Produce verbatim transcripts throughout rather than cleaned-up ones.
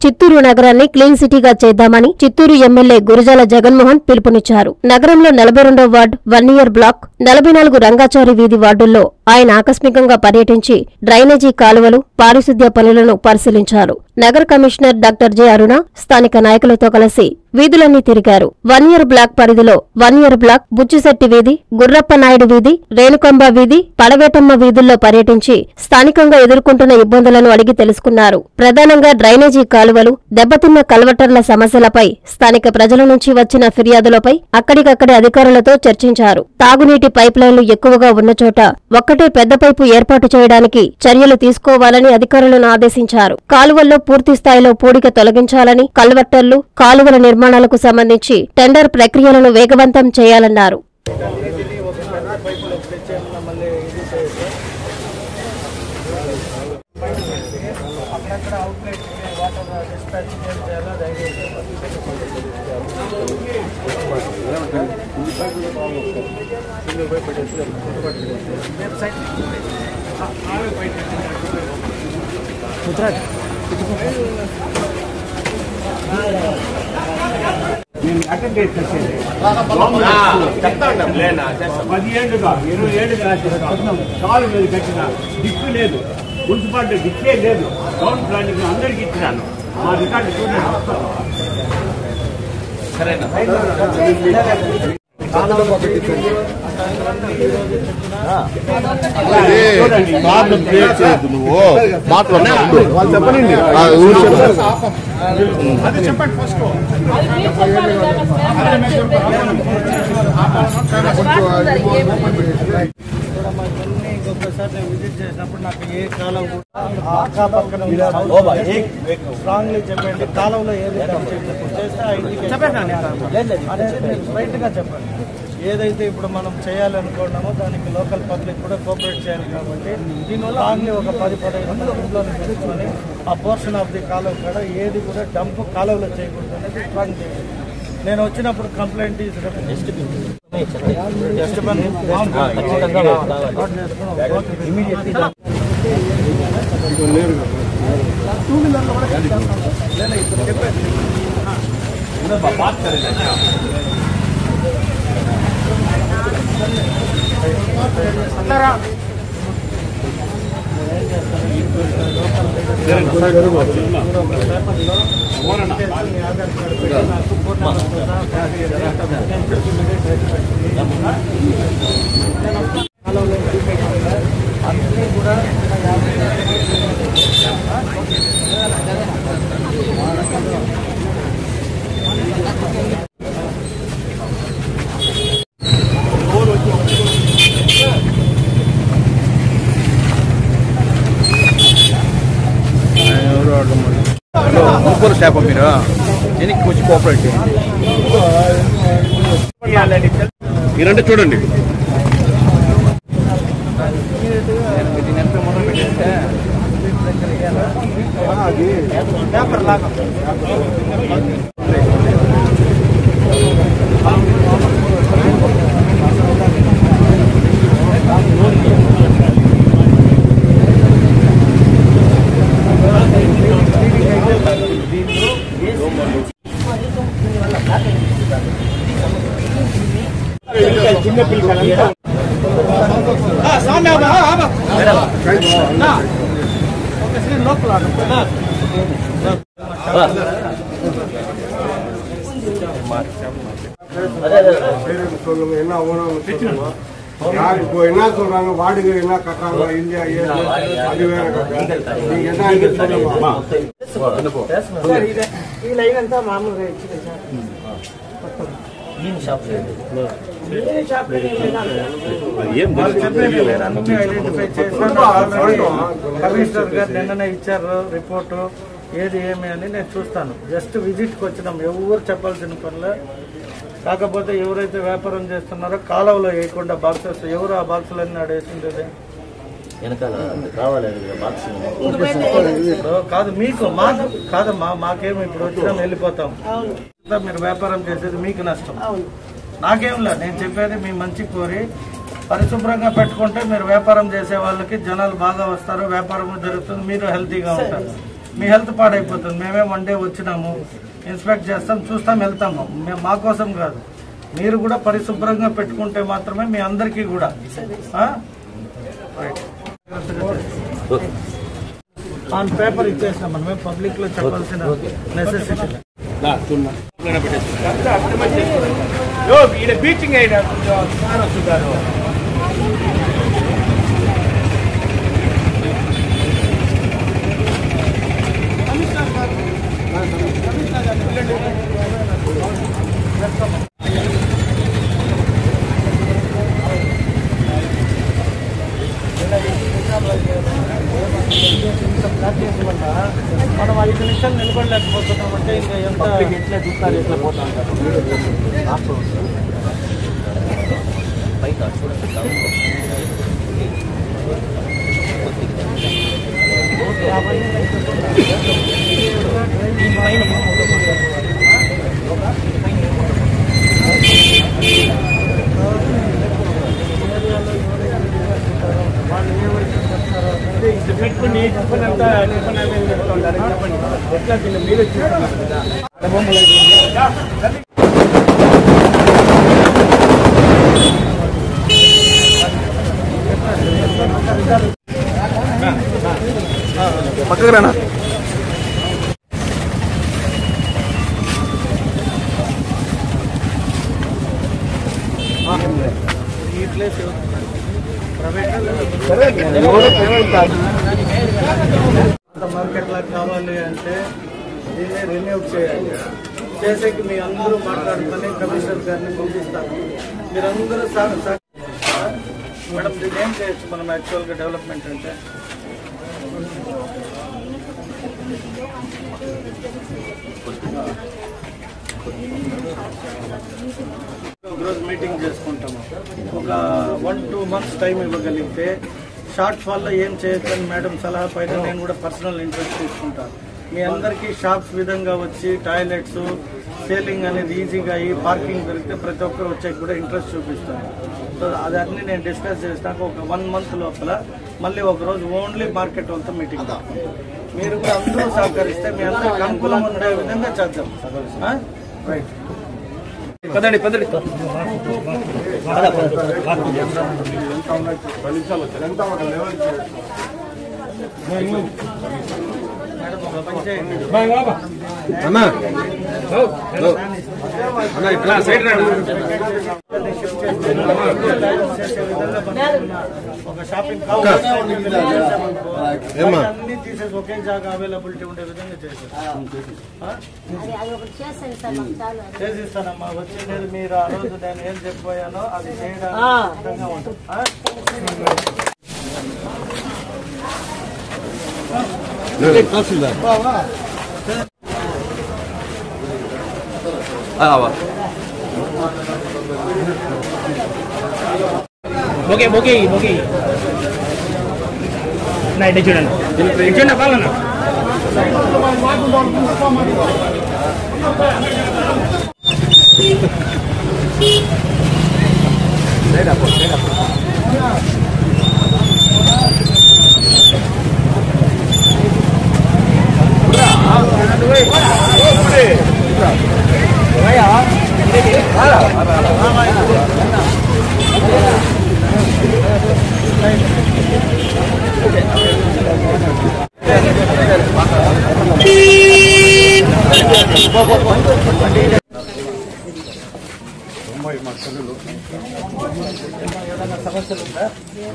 చిత్తూరు నగరాన్ని క్లీన్ సిటీగా చేద్దామని చిత్తూరు ఎమ్మెల్యే గురజాల జగన్మోహన్ పిలుపునిచ్చారు. నగరంలో నలభై రెండో వార్డు వన్ ఇయర్ బ్లాక్ నలభై నాలుగు రంగాచారి వీధి వార్డుల్లో ఆయన ఆకస్మికంగా పర్యటించి డ్రైనేజీ కాలువలు, పారిశుద్ధ్య పనులను పరిశీలించారు. నగర కమిషనర్ డాక్టర్ జె అరుణ స్థానిక నాయకులతో కలిసి వీధులన్నీ తిరిగారు. వన్ ఇయర్ బ్లాక్ పరిధిలో వన్ ఇయర్ బ్లాక్, బుచ్చిశెట్టి వీధి, గుర్రప్ప నాయుడు వీధి, రేణుకంబ వీధి, పడవేటమ్మ వీధుల్లో పర్యటించి స్థానికంగా ఎదుర్కొంటున్న ఇబ్బందులను అడిగి తెలుసుకున్నారు. ప్రధానంగా డ్రైనేజీ కాలువలు, దెబ్బతిన్న కల్వర్టర్ల సమస్యలపై, స్థానిక ప్రజల నుంచి వచ్చిన ఫిర్యాదులపై అక్కడికక్కడే అధికారులతో చర్చించారు. తాగునీటి పైప్లైన్లు ఎక్కువగా ఉన్న చోట ఒక్కటే పెద్ద పైపు ఏర్పాటు చేయడానికి చర్యలు తీసుకోవాలని అధికారులను ఆదేశించారు. కాలువల్లో పూర్తి స్థాయిలో పూడిక తొలగించాలని, కల్వర్టర్లు, కాలువల నిర్మాణాలకు సంబంధించి టెండర్ ప్రక్రియలను వేగవంతం చేయాలన్నారు. నేను అటెండ్ చేసేది పదిహేడుగా ఇరవై ఏడుగా కాలు మీద కట్టిన దిక్కు లేదు, మున్సిపాలిటీ దిక్కే లేదు. టౌన్ ప్లానింగ్ అందరికి ఇచ్చినాను. మా రికార్డు చూడండి. సరేనా? నువ్వు మాట్లాడు చెప్పండి. చెప్పండి ఫస్ట్ ఇంకొకసారి నేను విజిట్ చేసినప్పుడు నాకు ఏ కాలం కూడా పక్కన స్ట్రాంగ్లీ చెప్పండి. కాలంలో ఏది చేస్తే అనేది స్ట్రైట్ గా చెప్పండి. ఏదైతే ఇప్పుడు మనం చేయాలనుకున్నామో దానికి లోకల్ పబ్లిక్ కూడా కోఆపరేట్ చేయాలి. కాబట్టి దీనివల్ల ఆన్లీ ఒక పది పదహైదు వందల ఇంట్లోనే పెట్టుకొని ఆ పోర్షన్ ఆఫ్ ది కాలువ కూడా ఏది కూడా డంప్ కాలువలో చేయకూడదు అనేది స్ట్రాంగ్ చేయాలి. నేను వచ్చినప్పుడు కంప్లైంట్ టూ వీలర్లో కూడా చెప్పండి. అన్నీ కూడా ముగ్గురు స్టాఫ్ మీరు దీనికి వచ్చి కోఆపరేట్ చేయండి. మీరంటే చూడండి. పేపర్ లాగా చిన్న పిల్లలు என்ன யார் இப்போ என்ன சொல்றாங்க, வாடகை என்ன கட்டுறாங்க, இந்தியா அது வேற. நீங்க என்ன ఈ లైన్ అంతా మామూలుగా ఇచ్చింది సార్. ఐడెంటిఫై చేశాను. కమిషనర్ గారు నిన్ననే ఇచ్చారు రిపోర్టు, ఏది ఏమి అని నేను చూస్తాను. జస్ట్ విజిట్కి వచ్చినాం, ఎవరు చెప్పాల్సిన పనులే. కాకపోతే ఎవరైతే వ్యాపారం చేస్తున్నారో కాలువలో వేయకుండా బాక్సెస్, ఎవరు ఆ బాక్సులన్నీ ఆడేసింది కాదు మీకు మాకు కాదమ్మా, మాకేమి ఇప్పుడు వచ్చినాం వెళ్ళిపోతాం. మీరు వ్యాపారం చేసేది మీకు నష్టం, నాకేం లేదు. నేను చెప్పేది మీ మంచి కోరి పరిశుభ్రంగా పెట్టుకుంటే మీరు వ్యాపారం చేసే వాళ్ళకి జనాలు బాగా వస్తారు, వ్యాపారం జరుగుతుంది, మీరు హెల్తీగా ఉంటారు. మీ హెల్త్ పాడైపోతుంది. మేమే వన్ డే వచ్చినాము, ఇన్స్పెక్ట్ చేస్తాం, చూస్తాం, వెళ్తాము. మేము మా కోసం కాదు, మీరు కూడా పరిశుభ్రంగా పెట్టుకుంటే మాత్రమే మీ అందరికీ కూడా ఆన్ పేపర్ ఇచ్చేసినాం. మనమే పబ్లిక్ లో చెప్పాల్సిన నెసెసిటీ. బీచింగ్ అయినా వస్తున్నారు. మనం ఐదు నిమిషాలు నిలబడలేకపోతున్నామంటే ఇంకా ఎంత ఎట్లా చూస్తారు, ఎట్లా పోతా ఉంటారు. పెట్టుకుని టిఫిన్ అంతా టిఫిన్ అదే పెడుతూ ఉంటారు. చెప్పండి ఎట్లా తిన్న మీరు చూస్తున్నారు కదా. పక్కకు రానా. ఈ ప్లేస్ మార్కెట్ లాగా కావాలి అంటే దీన్ని రెన్యూ చేయాలి. చేసేకి మీ అందరూ మాట్లాడుకొని కమిషనర్ గారిని పంపిస్తారు. మీరందరూ మేడం దీన్ని ఏం చేయొచ్చు మనం యాక్చువల్గా డెవలప్మెంట్ అంటే ఒకరోజు మీటింగ్ చేసుకుంటాము. ఒక వన్ టూ మంత్స్ టైం ఇవ్వగలిగితే షార్ట్ ఫాల్లో ఏం చేయొచ్చని మేడం సలహా పైన నేను కూడా పర్సనల్ ఇంట్రెస్ట్ తీసుకుంటాను. మీ అందరికీ షాప్స్ విధంగా వచ్చి టాయిలెట్స్ సేలింగ్ అనేది ఈజీగా అయ్యి పార్కింగ్ దొరికితే ప్రతి ఒక్కరు వచ్చే కూడా ఇంట్రెస్ట్ చూపిస్తాను. సో అదన్నీ నేను డిస్కస్ చేసినాక ఒక వన్ మంత్ లోపల మళ్ళీ ఒకరోజు ఓన్లీ మార్కెట్ వాళ్ళతో మీటింగ్. మీరు కూడా అందరూ సహకరిస్తే మీ అందరికి అనుకూలం ఉండే విధంగా చేద్దాం. రైట్ పదండి పదండి. అన్నా ఇట్లా సైడ్ రండి. ఒక షాపింగ్ అన్ని తీసేసి ఒకే జాగా అవైలబిలిటీ ఉండే విధంగా చేసిస్తానమ్మా. వచ్చేది మీరు ఆ రోజు నేను ఏం చెప్పిపోయానో అది చేయడానికి ఉంటుంది. ఓకే ఓకే ఓకే నా ఇటు చూడండి చూడండి పాలన ఏదైనా సమస్యలు ఉందా?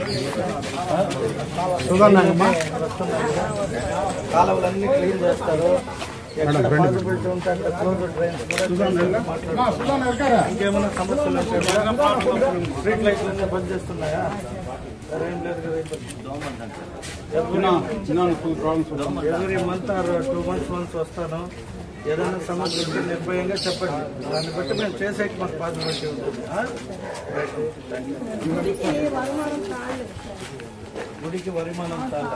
కాలువలన్నీ క్లీన్ చేస్తారు. ఎక్కడ పాసిబిలిటీ ఉంటే అక్కడ క్లోజ్ డ్రైన్స్ కూడా మాట్లాడుతున్నారు. ఇంకేమైనా సమస్యలు ఉంటే స్ట్రీట్ లైట్లు అన్నీ బంద్ చేస్తున్నాయా? ఏం లేదు కదా. Every month or two months once వస్తాను. ఏదైనా సమస్య ఉంటే నిర్భయంగా చెప్పండి. దాన్ని బట్టి మేము చేసేకి మాకు పాసిబిలిటీ ఉంటుంది. గుడికి వరిమానం చాలా.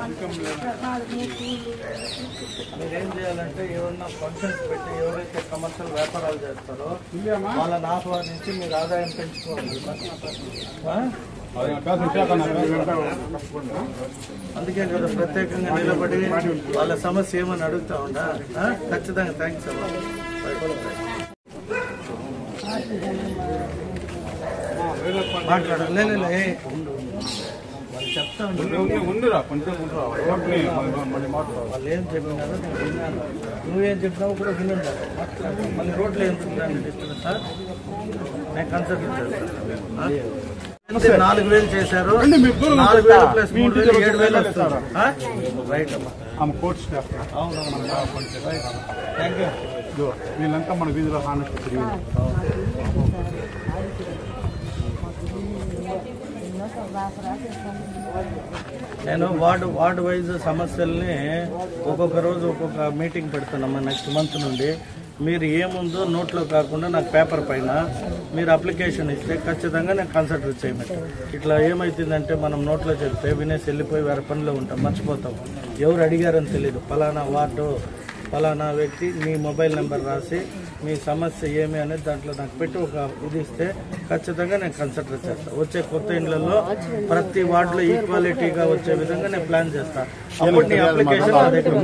మీరేం చేయాలంటే ఏమన్నా ఫంక్షన్స్ పెట్టి ఎవరైతే కమర్షియల్ వ్యాపారాలు చేస్తారో వాళ్ళని ఆహ్వానించి మీరు ఆదాయం పెంచుకోవాలి. అందుకే కదా ప్రత్యేకంగా నిలబడి వాళ్ళ సమస్య ఏమని అడుగుతా ఉండా. ఖచ్చితంగా థ్యాంక్స్ అమ్మా. మాట్లాడు లే చెప్తా ఉండురా కొంచెం వాళ్ళు ఏం చెప్పినారో నేను విన్నాను. నువ్వేం చెప్పినావు కూడా విన్నాను. మళ్ళీ రోడ్లు ఏం డిస్టర్బెన్స్ సార్ నేను కన్సల్ట్ చేస్తాను. నాలుగు వేలు చేశారు, నాలుగు వేలు ప్లస్ మూడు వేలు ఏడు వేలు వస్తారు. రైట్ అమ్మా కోర్ట్ స్టాఫ్ థ్యాంక్ యూ. వీళ్ళంతా మన వీధిలో హానెస్ట్ తిరిగి నేను వార్డు వార్డు వైజ్ సమస్యల్ని ఒక్కొక్క రోజు ఒక్కొక్క మీటింగ్ పెడుతున్నామ్మా. నెక్స్ట్ మంత్ నుండి మీరు ఏముందో నోట్లో కాకుండా నాకు పేపర్ పైన మీరు అప్లికేషన్ ఇస్తే ఖచ్చితంగా నేను కన్సిడర్ చేయమంటే. ఇట్లా ఏమవుతుందంటే మనం నోట్లో చెప్తే వినేసి వెళ్ళిపోయి వేరే పనిలో ఉంటాం, మర్చిపోతాం. ఎవరు అడిగారని తెలియదు. ఫలానా వార్డు ఫలానా వ్యక్తి మీ మొబైల్ నెంబర్ రాసి మీ సమస్య ఏమి అనేది దాంట్లో నాకు పెట్టి ఒక ఇది ఇస్తే ఖచ్చితంగా నేను కన్సిడర్ చేస్తాను. వచ్చే కొత్త ఇండ్లలో ప్రతి వార్డులో ఈక్వాలిటీగా వచ్చే విధంగా నేను ప్లాన్ చేస్తాను. అప్పుడు నీ అప్లికేషన్ నా దగ్గర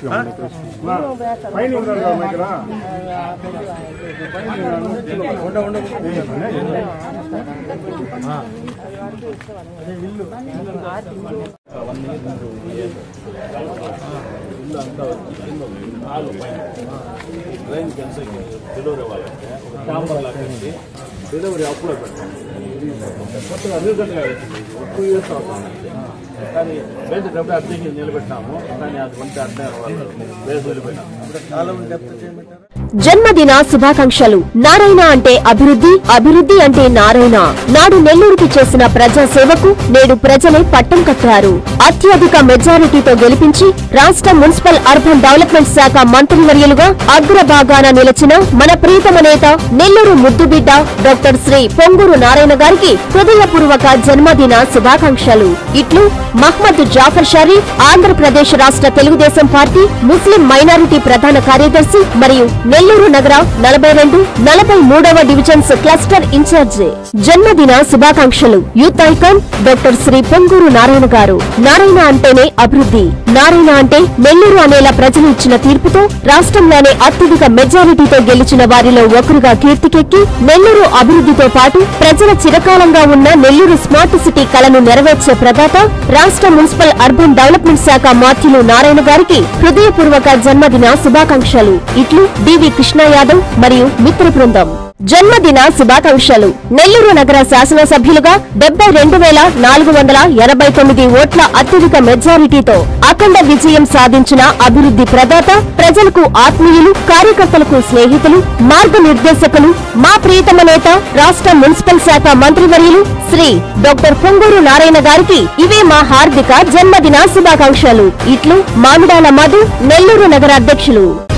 ట్రైన్ క్యాన్సల్ డెలివరీ వాళ్ళంటే ఛాంబర్ లాక్కి డెలివరీ అప్పుడే పెట్టాం. కొత్తగా రీసెంట్గా టూ ఇయర్స్ అవుతుంది. కానీ బయట డబ్బు అర్థం నిలబెట్టినాము. కానీ అది వంట అర్థం వాళ్ళు వేసి వెళ్ళిపోయినాము. చాలా డెప్త్ చేయమంటారు. జన్మదిన శుభాకాంక్షలు. నారాయణ అంటే అభివృద్ధి, అభివృద్ధి అంటే నారాయణ. నాడు నెల్లూరుకి చేసిన ప్రజా సేవకు నేడు ప్రజలే పట్టం కట్టారు. అత్యధిక మెజారిటీతో గెలిపించి రాష్ట్ర మున్సిపల్ అర్బన్ డెవలప్మెంట్ శాఖ మంత్రివర్యులుగా అగ్రభాగాన నిలిచిన మన ప్రీతమ నేత నెల్లూరు ముద్దుబిడ్డ డాక్టర్ శ్రీ పొంగూరు నారాయణ గారికి హృదయపూర్వక జన్మదిన శుభాకాంక్షలు. ఇట్లు మహ్మద్ జాఫర్ షరీఫ్, ఆంధ్రప్రదేశ్ రాష్ట్ర తెలుగుదేశం పార్టీ ముస్లిం మైనారిటీ ప్రధాన కార్యదర్శి మరియు నెల్లూరు నగర నలభై రెండు నలభై మూడవ డివిజన్స్ క్లస్టర్ ఇన్ఛార్జి. జన్మదిన శుభాకాంక్షలు. Youth icon doctor Shri Ponguru Narayana గారు. నారాయణ అంటేనే అభివృద్ధి, నారాయణ అంటే నెల్లూరు అనేలా ప్రజలు ఇచ్చిన తీర్పుతో రాష్ట్రంలోనే అత్యధిక మెజారిటీతో గెలిచిన వారిలో ఒకరుగా కీర్తికెక్కి నెల్లూరు అభివృద్ధితో పాటు ప్రజల చిరకాలంగా ఉన్న నెల్లూరు స్మార్ట్ సిటీ కలను నెరవేర్చే ప్రదాత రాష్ట్ర మున్సిపల్ అర్బన్ డెవలప్మెంట్ శాఖ మాత్యులు నారాయణ గారికి హృదయపూర్వక జన్మదిన శుభాకాంక్షలు. ఇట్లు డివి కృష్ణ యాదవ్ మరియు మిత్ర బృందం. జన్మదిన శుభాకాంక్షలు. నెల్లూరు నగర శాసనసభ్యులుగా డెబ్బై రెండు వేల నాలుగు వందల ఎనభై తొమ్మిది ఓట్ల అత్యధిక మెజారిటీతో అఖండ విజయం సాధించిన అభివృద్ధి ప్రదాత, ప్రజలకు ఆత్మీయులు, కార్యకర్తలకు స్నేహితులు, మార్గనిర్దేశకులు, మా ప్రియతమ నేత రాష్ట్ర మున్సిపల్ శాఖ మంత్రివర్యులు శ్రీ డాక్టర్ పొంగూరు నారాయణ గారికి ఇవే మా హార్దిక జన్మదిన శుభాకాంక్షలు. ఇట్లు మామిడాల మధు, నెల్లూరు నగర అధ్యక్షులు.